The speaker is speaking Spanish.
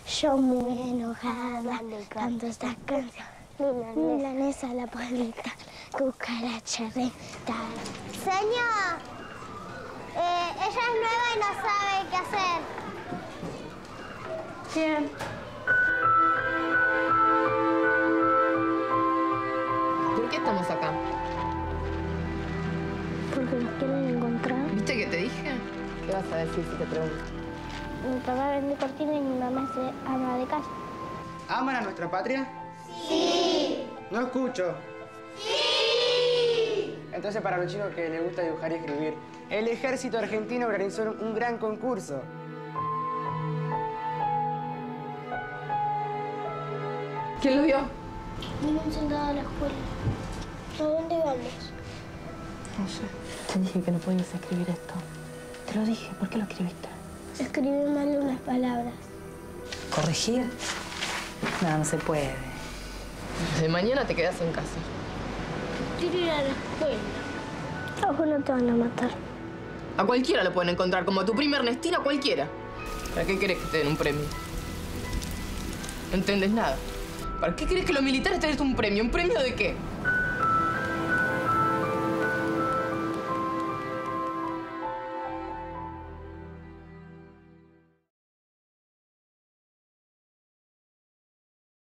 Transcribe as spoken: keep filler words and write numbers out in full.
Yo muy enojada canto esta canción. Milanesa la polita, cucaracha recta. Señor, eh, ella es nueva y no sabe qué hacer. Bien. ¿Por qué estamos acá? Porque nos quieren encontrar. ¿Viste que te dije? ¿Qué vas a decir si te pregunto? Mi papá vende cortina y mi mamá se ama de casa. ¿Aman a nuestra patria? Sí. No escucho. Sí. Entonces, para los chicos que les gusta dibujar y escribir, el ejército argentino organizó un gran concurso. ¿Quién lo vio? Vino un soldado a la escuela. ¿A dónde vamos? No sé. Te dije que no podías escribir esto. Te lo dije. ¿Por qué lo escribiste? Escribí mal unas palabras. ¿Corregir? No, no se puede. De mañana te quedas en casa. Quiero ir a la escuela. A vos no te van a matar. A cualquiera lo pueden encontrar, como a tu prima Ernestina, a cualquiera. ¿Para qué querés que te den un premio? No entendés nada. ¿Para qué querés que los militares te den un premio? ¿Un premio de qué?